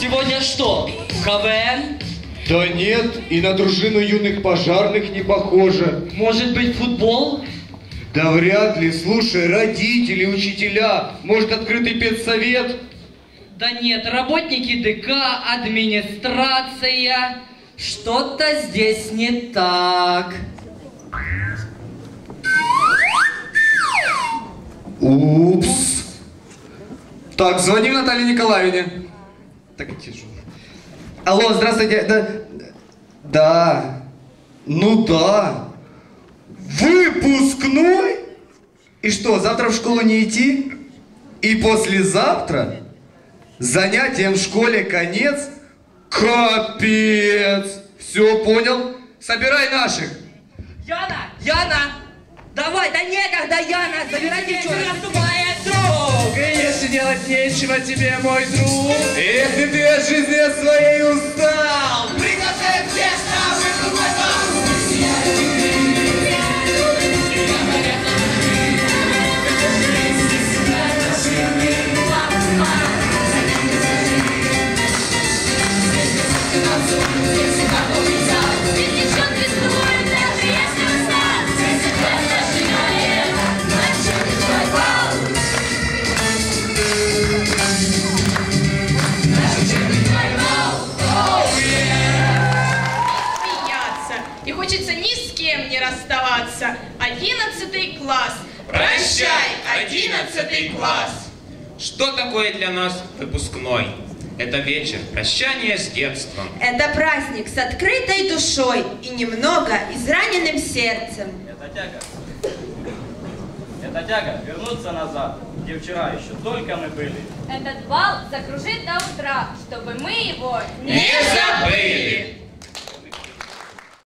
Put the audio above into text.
Сегодня что, КВН? Да нет, и на дружину юных пожарных не похоже. Может быть, футбол? Да вряд ли. Слушай, родители, учителя, может, открытый педсовет? Да нет, работники ДК, администрация. Что-то здесь не так. Упс. Так, звоним Наталье Николаевне. Так, тише. Алло, здравствуйте. Да. Ну да. Выпускной? И что, завтра в школу не идти? И послезавтра? Занятиям в школе конец? Капец! Все, понял? Собирай наших. Яна! Яна! Давай, да некогда, Яна! Забирай девчонок! Если делать нечего тебе, мой друг. Если ты от жизни своей устал, Приготовь тесто, выпрыгнуть вам! И хочется ни с кем не расставаться. 11 класс. Прощай, 11 класс. Что такое для нас выпускной? Это вечер прощания с детством. Это праздник с открытой душой и немного израненным сердцем. Это тяга вернуться назад, где вчера еще только мы были. Этот бал закружит до утра, чтобы мы его Не забыли!